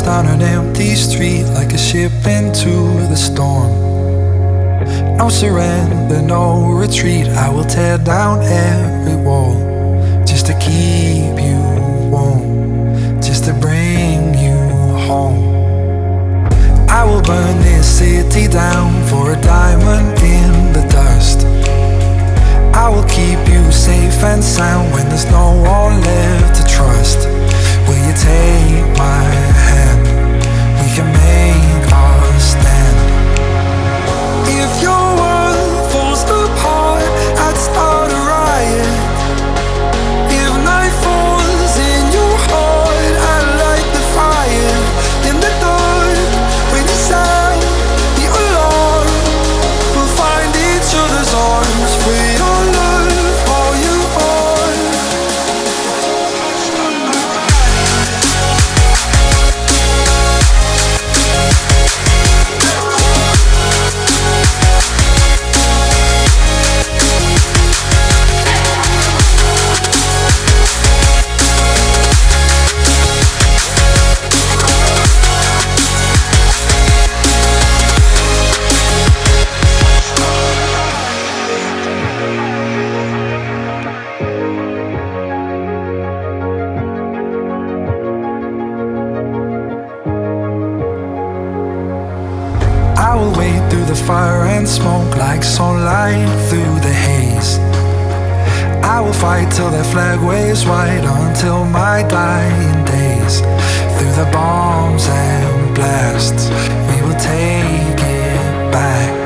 lost on an empty street, like a ship into the storm. No surrender, no retreat, I will tear down every wall, just to keep you warm, just to bring you home. I will burn this city down for a diamond in the dust. I will keep you safe and sound when there's no one left to trust. Will you take my hand? We can make our stand. If your world falls apart, I'd start a riot. If night falls in your heart, I'd light the fire. In the dark, when you sound the alarm, we'll find each other's arms. For your love, all you are. I will wade through the fire and smoke like sunlight through the haze. I will fight till that flag waves white until my dying days. Through the bombs and blasts, we will take it back.